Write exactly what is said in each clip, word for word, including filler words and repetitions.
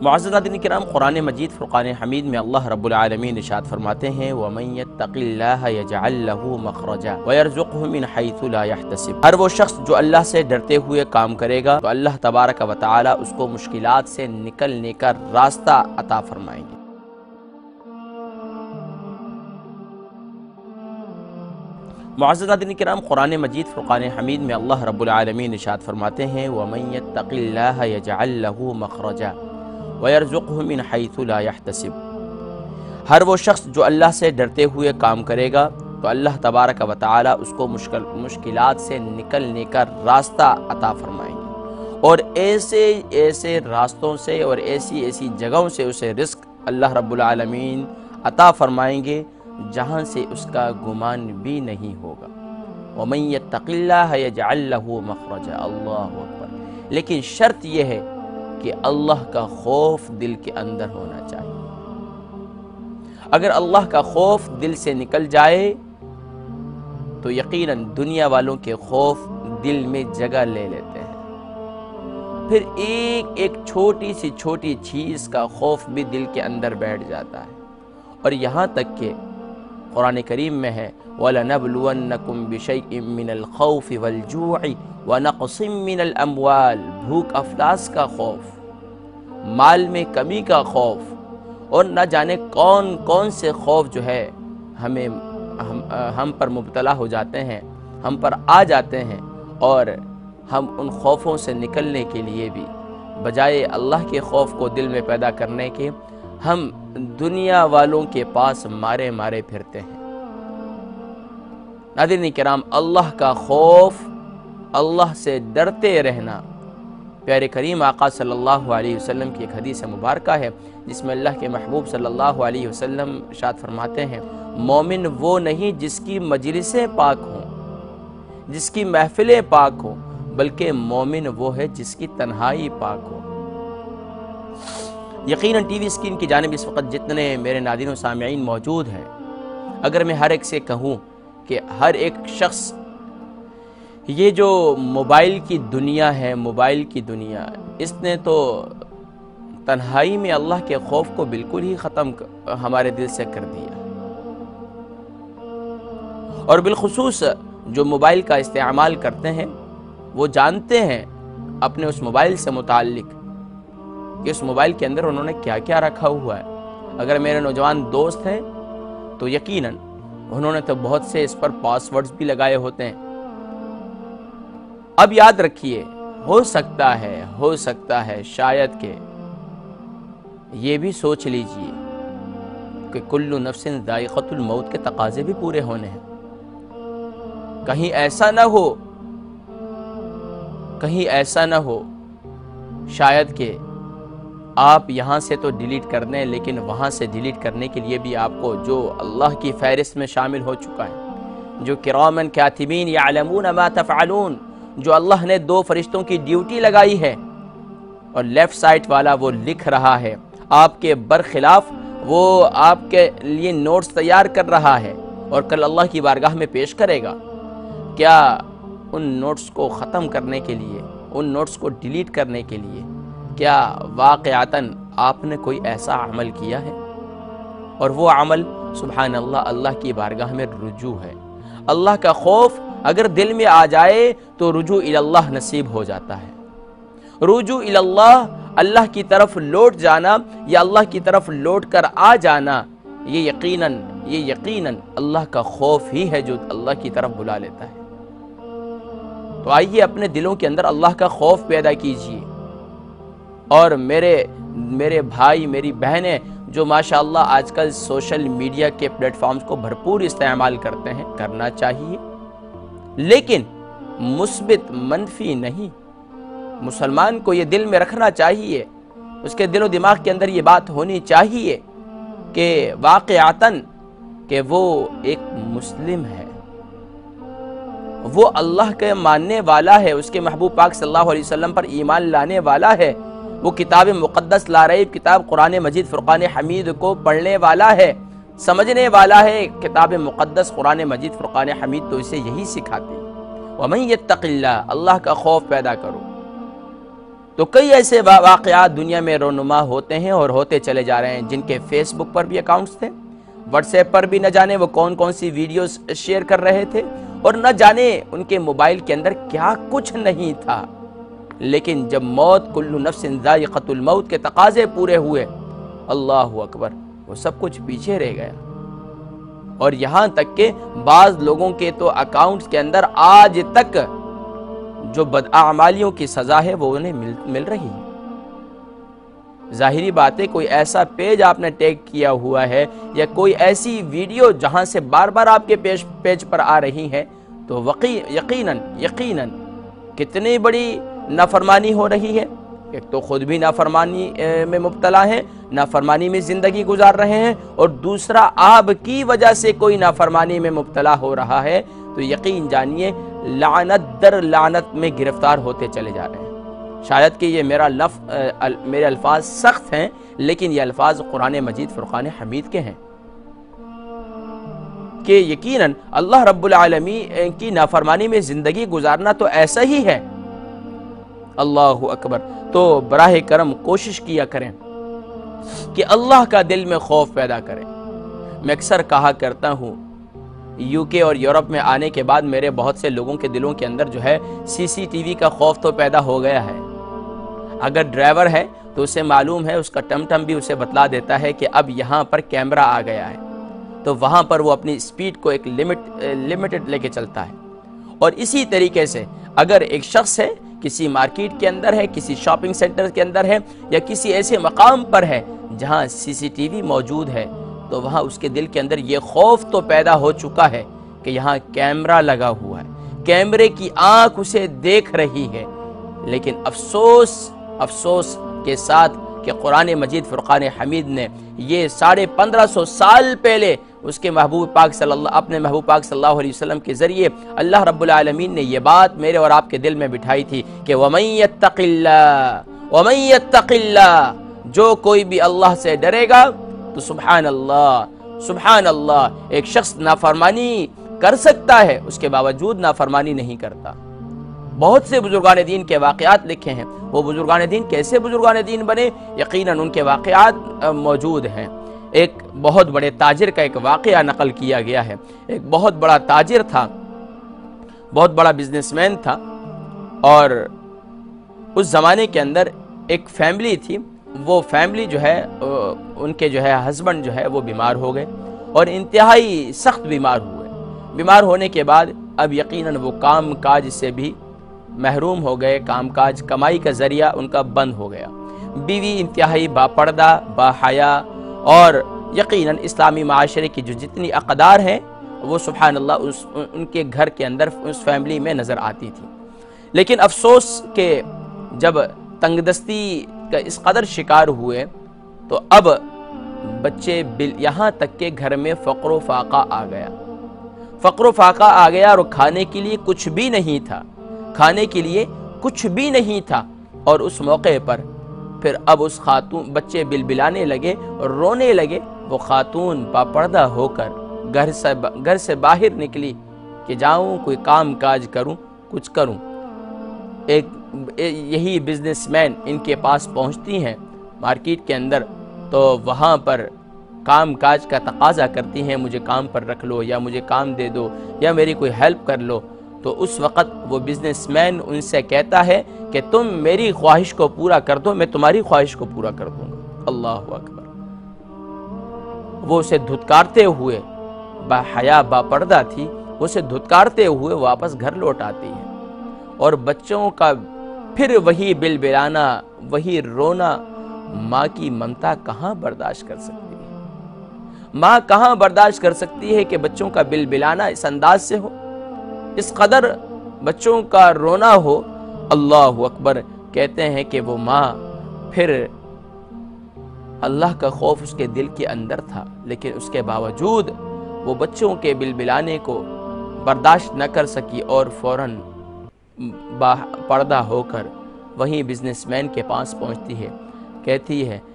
معزز ناظرین کرام، قرآن مجید فرقان حمید میں اللہ رب العالمین ارشاد فرماتے ہیں وَمَن يَتَّقِ اللَّهَ يَجْعَل لَّهُ مَخْرَجًا وَيَرْزُقْهُ مِنْ حَيْثُ لَا يَحْتَسِبُ۔ ہر وہ شخص جو اللہ سے ڈرتے ہوئے کام کرے گا تو اللہ تبارک و تعالی اس کو مشکلات سے نکلنے کا راستہ عطا فرمائیں گے۔ معزز ناظرین کرام، قرآن مجید فرقان حمید میں اللہ رب العالمین ارشاد فرماتے ہیں وَمَن يَتَّقِ اللَّهَ يَجْعَل لَّهُ مَخْرَجًا وَيَرْزُقْهُ مِنْ حَيْثُ لَا يَحْتَسِبُ۔ ہر وہ شخص جو اللہ سے ڈرتے ہوئے کام کرے گا تو اللہ تبارک و تعالی اس کو مشکل مشکلات سے نکلنے کا راستہ عطا فرمائیں گے، اور ایسے ایسے راستوں سے اور ایسی ایسی جگہوں سے اسے رزق اللہ رب العالمین عطا فرمائیں گے جہاں سے اس کا گمان بھی نہیں ہوگا۔ وَمَن يَتَّقِ اللَّهَ يَجْعَل لَّهُ مَخْرَجًا، اللہ اکبر۔ لیکن شرط یہ ہے کہ اللہ کا خوف دل کے اندر ہونا چاہیے۔ اگر اللہ کا خوف دل سے نکل جائے تو یقیناً دنیا والوں کے خوف دل میں جگہ لے لیتے ہیں، پھر ایک ایک چھوٹی سی چھوٹی چیز کا خوف بھی دل کے اندر بیٹھ جاتا ہے، اور یہاں تک کہ قرآن کریم میں ہے وَلَنَبْلُوَنَّكُمْ بِشَيْءٍ مِّنَ الْخَوْفِ وَالْجُوعِ وَنَقْصٍ مِّنَ الْأَمْوَالِ، بھوک افلاس کا خوف، مال میں کمی کا خوف، اور نہ جانے کون کون سے خوف جو ہے ہمیں ہم, ہم پر مبتلا ہو جاتے ہیں، ہم پر آ جاتے ہیں، اور ہم ان خوفوں سے نکلنے کے لیے بھی بجائے اللہ کے خوف کو دل میں پیدا کرنے کے ہم دنیا والوں کے پاس مارے مارے پھرتے ہیں۔ ناظرین کرام، اللہ کا خوف، اللہ سے ڈرتے رہنا، پیارے کریم آقا صلی اللہ علیہ وسلم کی ایک حدیث مبارکہ ہے جس میں اللہ کے محبوب صلی اللہ علیہ وسلم ارشاد فرماتے ہیں مومن وہ نہیں جس کی مجلسیں پاک ہوں، جس کی محفلیں پاک ہوں، بلکہ مومن وہ ہے جس کی تنہائی پاک ہو۔ یقیناً ٹی وی اسکرین کی جانب اس وقت جتنے میرے ناظرین و سامعین موجود ہیں، اگر میں ہر ایک سے کہوں کہ ہر ایک شخص یہ جو موبائل کی دنیا ہے، موبائل کی دنیا، اس نے تو تنہائی میں اللہ کے خوف کو بالکل ہی ختم ہمارے دل سے کر دیا، اور بالخصوص جو موبائل کا استعمال کرتے ہیں وہ جانتے ہیں اپنے اس موبائل سے متعلق کہ اس موبائل کے اندر انہوں نے کیا کیا رکھا ہوا ہے۔ اگر میرے نوجوان دوست ہیں تو یقیناً انہوں نے تو بہت سے اس پر پاس ورڈز بھی لگائے ہوتے ہیں۔ اب یاد رکھیے، ہو سکتا ہے ہو سکتا ہے شاید کہ یہ بھی سوچ لیجئے کہ کل نفس ذائقۃ الموت کے تقاضے بھی پورے ہونے ہیں۔ کہیں ایسا نہ ہو کہیں ایسا نہ ہو شاید کہ آپ یہاں سے تو ڈیلیٹ کر دیں، لیکن وہاں سے ڈیلیٹ کرنے کے لیے بھی آپ کو جو اللہ کی فہرست میں شامل ہو چکا ہے، جو کرامن کاتبین یعلمون ما تفعلون، جو اللہ نے دو فرشتوں کی ڈیوٹی لگائی ہے، اور لیفٹ سائٹ والا وہ لکھ رہا ہے آپ کے برخلاف، وہ آپ کے لیے نوٹس تیار کر رہا ہے اور کل اللہ کی بارگاہ میں پیش کرے گا۔ کیا ان نوٹس کو ختم کرنے کے لیے، ان نوٹس کو ڈیلیٹ کرنے کے لیے کیا واقعتاً آپ نے کوئی ایسا عمل کیا ہے؟ اور وہ عمل سبحان اللہ اللہ کی بارگاہ میں رجوع ہے۔ اللہ کا خوف اگر دل میں آ جائے تو رجوع اللہ نصیب ہو جاتا ہے۔ رجوع اللہ، اللہ کی طرف لوٹ جانا یا اللہ کی طرف لوٹ کر آ جانا، یہ یقیناً یہ یقیناً اللہ کا خوف ہی ہے جو اللہ کی طرف بلا لیتا ہے۔ تو آئیے اپنے دلوں کے اندر اللہ کا خوف پیدا کیجیے، اور میرے میرے بھائی میری بہنیں جو ماشاءاللہ آج کل سوشل میڈیا کے پلیٹ فارمز کو بھرپور استعمال کرتے ہیں، کرنا چاہیے، لیکن مثبت منفی نہیں۔ مسلمان کو یہ دل میں رکھنا چاہیے، اس کے دل و دماغ کے اندر یہ بات ہونی چاہیے کہ واقعتاً کہ وہ ایک مسلم ہے، وہ اللہ کے ماننے والا ہے، اس کے محبوب پاک صلی اللہ علیہ وسلم پر ایمان لانے والا ہے، وہ کتاب مقدس لا ریب کتاب قرآن مجید فرقان حمید کو پڑھنے والا ہے، سمجھنے والا ہے۔ کتاب مقدس قرآن مجید فرقان حمید تو اسے یہی سکھاتے ہیں۔ وَمَن يَتَّقِ اللَّهَ، اللہ کا خوف پیدا کرو، تو کئی ایسے واقعات دنیا میں رونما ہوتے ہیں اور ہوتے چلے جا رہے ہیں، جن کے فیس بک پر بھی اکاؤنٹس تھے، واٹس ایپ پر بھی نہ جانے وہ کون کون سی ویڈیوز شیئر کر رہے تھے، اور نہ جانے ان کے موبائل کے اندر کیا کچھ نہیں تھا۔ لیکن جب موت کل نفس ذائقۃ الموت کے تقاضے پورے ہوئے، اللہ اکبر، وہ سب کچھ پیچھے رہ گیا۔ اور یہاں تک کہ بعض لوگوں کے تو اکاؤنٹس کے اندر آج تک جو بداعمالیوں کی سزا ہے وہ انہیں مل, مل رہی ہے۔ ظاہری بات ہے کوئی ایسا پیج آپ نے ٹیگ کیا ہوا ہے یا کوئی ایسی ویڈیو جہاں سے بار بار آپ کے پیج پیج پر آ رہی ہے، تو یقیناً یقیناً کتنی بڑی نافرمانی ہو رہی ہے۔ ایک تو خود بھی نافرمانی میں مبتلا ہیں، نافرمانی میں زندگی گزار رہے ہیں، اور دوسرا آپ کی وجہ سے کوئی نافرمانی میں مبتلا ہو رہا ہے، تو یقین جانیے لعنت در لعنت میں گرفتار ہوتے چلے جا رہے ہیں۔ شاید کہ یہ میرا لفظ میرے الفاظ سخت ہیں، لیکن یہ الفاظ قرآن مجید فرقان حمید کے ہیں کہ یقیناً اللہ رب العالمین کی نافرمانی میں زندگی گزارنا تو ایسا ہی ہے۔ اللہ اکبر۔ تو براہ کرم کوشش کیا کریں کہ اللہ کا دل میں خوف پیدا کریں۔ میں اکثر کہا کرتا ہوں، یو کے اور یورپ میں آنے کے بعد میرے بہت سے لوگوں کے دلوں کے اندر جو ہے سی سی ٹی وی کا خوف تو پیدا ہو گیا ہے۔ اگر ڈرائیور ہے تو اسے معلوم ہے، اس کا ٹم ٹم بھی اسے بتلا دیتا ہے کہ اب یہاں پر کیمرہ آ گیا ہے، تو وہاں پر وہ اپنی سپیڈ کو ایک لمٹ لمیٹڈ لے کے چلتا ہے۔ اور اسی طریقے سے اگر ایک شخص ہے، کسی مارکیٹ کے اندر ہے، کسی شاپنگ سینٹر کے اندر ہے، یا کسی ایسے مقام پر ہے جہاں سی سی ٹی وی موجود ہے، تو وہاں اس کے دل کے اندر یہ خوف تو پیدا ہو چکا ہے کہ یہاں کیمرہ لگا ہوا ہے، کیمرے کی آنکھ اسے دیکھ رہی ہے۔ لیکن افسوس افسوس کے ساتھ کہ قرآن مجید فرقان حمید نے یہ ساڑھے پندرہ سو سال پہلے اس کے محبوب پاک صلی اللہ اپنے محبوب پاک صلی اللہ علیہ وسلم کے ذریعے اللہ رب العالمین نے یہ بات میرے اور آپ کے دل میں بٹھائی تھی کہ وَمَن يَتَّقِ اللَّهِ وَمَن يَتَّقِ اللَّهِ، جو کوئی بھی اللہ سے ڈرے گا تو سبحان اللہ سبحان اللہ، ایک شخص نافرمانی کر سکتا ہے، اس کے باوجود نافرمانی نہیں کرتا۔ بہت سے بزرگان دین کے واقعات لکھے ہیں۔ وہ بزرگان دین کیسے بزرگان دین بنے؟ یقیناً ان کے واقعات موجود ہیں۔ ایک بہت بڑے تاجر کا ایک واقعہ نقل کیا گیا ہے۔ ایک بہت بڑا تاجر تھا، بہت بڑا بزنس مین تھا، اور اس زمانے کے اندر ایک فیملی تھی۔ وہ فیملی جو ہے ان کے جو ہے ہسبینڈ جو ہے وہ بیمار ہو گئے، اور انتہائی سخت بیمار ہوئے۔ بیمار ہونے کے بعد اب یقیناً وہ کام کاج سے بھی محروم ہو گئے، کام کاج کمائی کا ذریعہ ان کا بند ہو گیا۔ بیوی انتہائی با پردہ، با حیا، اور یقیناً اسلامی معاشرے کی جو جتنی اقدار ہیں وہ سبحان اللہ اس ان کے گھر کے اندر اس فیملی میں نظر آتی تھی۔ لیکن افسوس کہ جب تنگ دستی کا اس قدر شکار ہوئے تو اب بچے یہاں تک کہ گھر میں فقر و فاقہ آ گیا۔ فقر و فاقہ آ گیا اور کھانے کے لیے کچھ بھی نہیں تھا، کھانے کے لیے کچھ بھی نہیں تھا۔ اور اس موقع پر پھر اب اس خاتون بچے بلبلانے لگے اور رونے لگے۔ وہ خاتون باپردہ ہو کر گھر سے گھر سے باہر نکلی کہ جاؤں کوئی کام کاج کروں، کچھ کروں۔ ایک یہی بزنس مین ان کے پاس پہنچتی ہیں مارکیٹ کے اندر، تو وہاں پر کام کاج کا تقاضا کرتی ہیں، مجھے کام پر رکھ لو، یا مجھے کام دے دو، یا میری کوئی ہیلپ کر لو۔ تو اس وقت وہ بزنس مین ان سے کہتا ہے کہ تم میری خواہش کو پورا کر دو، میں تمہاری خواہش کو پورا کر دوں گا۔ اللہ اکبر۔ وہ اسے دھتکارتے ہوئے، با حیا با پردہ تھی، اسے دھتکارتے ہوئے واپس گھر لوٹ آتی ہے، اور بچوں کا پھر وہی بلبلانا، وہی رونا۔ ماں کی ممتا کہاں برداشت کر سکتی ہے؟ ماں کہاں برداشت کر سکتی ہے کہ بچوں کا بلبلانا اس انداز سے ہو، اس قدر بچوں کا رونا ہو؟ اللہ اکبر۔ کہتے ہیں کہ وہ ماں پھر اللہ کا خوف اس کے دل کے اندر تھا، لیکن اس کے باوجود وہ بچوں کے بلبلانے کو برداشت نہ کر سکی، اور فوراً پردہ ہو کر وہیں بزنس مین کے پاس پہنچتی ہے۔ کہتی ہے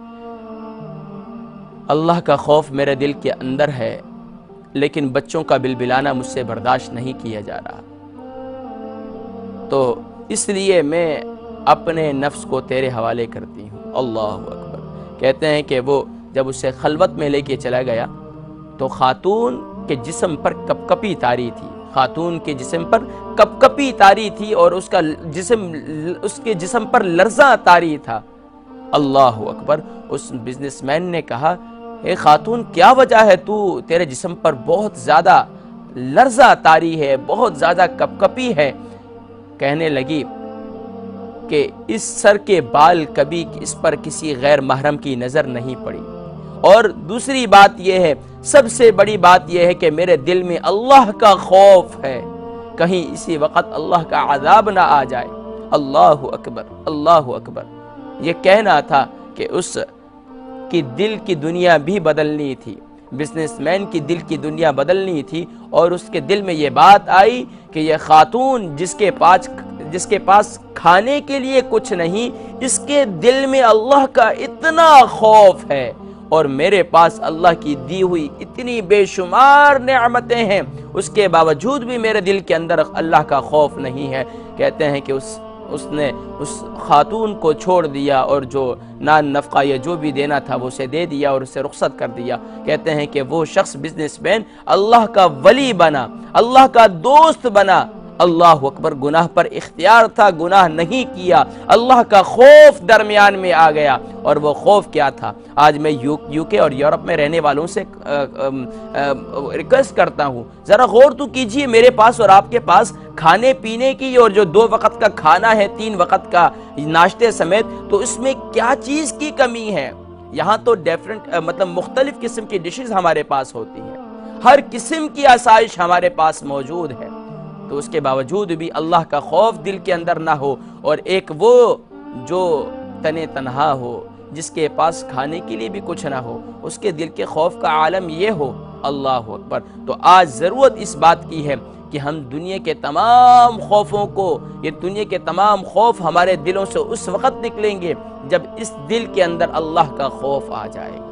اللہ کا خوف میرے دل کے اندر ہے، لیکن بچوں کا بلبلانا مجھ سے برداشت نہیں کیا جا رہا، تو اس لیے میں اپنے نفس کو تیرے حوالے کرتی ہوں۔ اللہ اکبر۔ کہتے ہیں کہ وہ جب اسے خلوت میں لے کے چلا گیا تو خاتون کے جسم پر کپ کپی تاری تھی، خاتون کے جسم پر کپ کپی تاری تھی اور اس کا جسم اس کے جسم پر لرزاں تاری تھا۔ اللہ اکبر۔ اس بزنس مین نے کہا، اے خاتون کیا وجہ ہے، تو تیرے جسم پر بہت زیادہ لرزاں تاری ہے، بہت زیادہ کپ کپی ہے۔ کہنے لگی کہ اس سر کے بال کبھی اس پر کسی غیر محرم کی نظر نہیں پڑی، اور دوسری بات یہ ہے، سب سے بڑی بات یہ ہے کہ میرے دل میں اللہ کا خوف ہے، کہیں اسی وقت اللہ کا عذاب نہ آ جائے۔ اللہ اکبر، اللہ اکبر۔ یہ کہنا تھا کہ اس کی دل کی دنیا بھی بدلنی تھی، بزنس مین کی دل کی دنیا بدلنی تھی، اور اس کے دل میں یہ بات آئی کہ یہ خاتون جس کے پاس جس کے پاس کھانے کے لیے کچھ نہیں، اس کے دل میں اللہ کا اتنا خوف ہے، اور میرے پاس اللہ کی دی ہوئی اتنی بے شمار نعمتیں ہیں، اس کے باوجود بھی میرے دل کے اندر اللہ کا خوف نہیں ہے۔ کہتے ہیں کہ اس اس نے اس خاتون کو چھوڑ دیا، اور جو نان نفقہ یا جو بھی دینا تھا وہ اسے دے دیا اور اسے رخصت کر دیا۔ کہتے ہیں کہ وہ شخص بزنس مین اللہ کا ولی بنا، اللہ کا دوست بنا۔ اللہ اکبر۔ گناہ پر اختیار تھا، گناہ نہیں کیا، اللہ کا خوف درمیان میں آ گیا۔ اور وہ خوف کیا تھا؟ آج میں یو کے اور یورپ میں رہنے والوں سے ریکویسٹ کرتا ہوں، ذرا غور تو کیجئے، میرے پاس اور آپ کے پاس کھانے پینے کی اور جو دو وقت کا کھانا ہے، تین وقت کا ناشتے سمیت، تو اس میں کیا چیز کی کمی ہے؟ یہاں تو ڈیفرنٹ مطلب مختلف قسم کی ڈشز ہمارے پاس ہوتی ہیں، ہر قسم کی آسائش ہمارے پاس موجود ہے، تو اس کے باوجود بھی اللہ کا خوف دل کے اندر نہ ہو، اور ایک وہ جو تنے تنہا ہو، جس کے پاس کھانے کے لیے بھی کچھ نہ ہو، اس کے دل کے خوف کا عالم یہ ہو۔ اللہ اکبر۔ تو آج ضرورت اس بات کی ہے کہ ہم دنیا کے تمام خوفوں کو، یہ دنیا کے تمام خوف ہمارے دلوں سے اس وقت نکلیں گے جب اس دل کے اندر اللہ کا خوف آ جائے گا۔